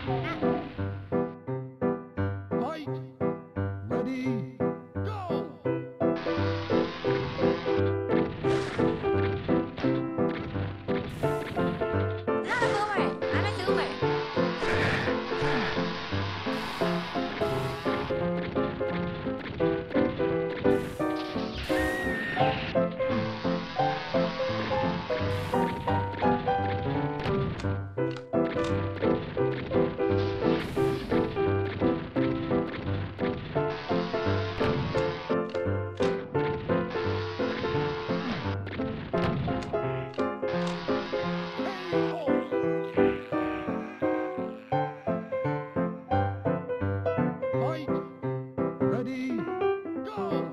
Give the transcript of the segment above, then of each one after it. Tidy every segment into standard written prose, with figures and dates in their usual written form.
Fight! Ready! Go! Not a boomer. I'm a zoomer. Fight! Ready! Go!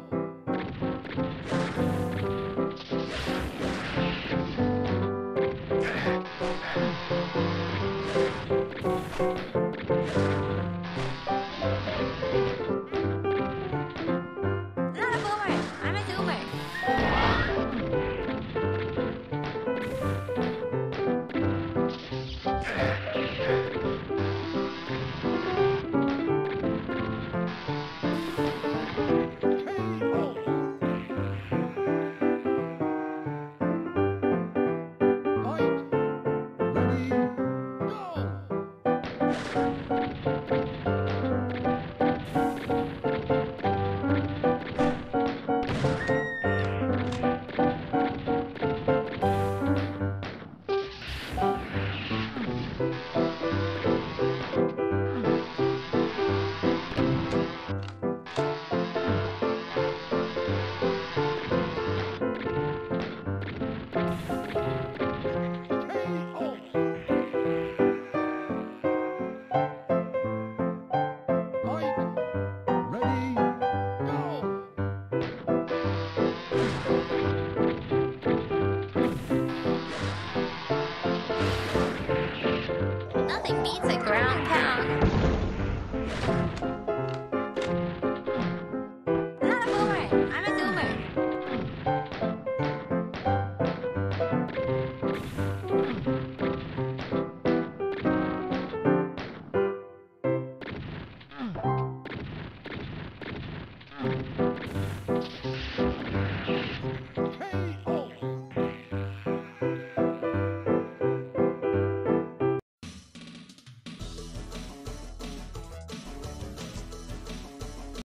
Not a boomer. I'm a zoomer. Fight! Ready! Go! Fight! Ready! Go! Nothing beats a ground pound. Not a boomer. I'm a zoomer.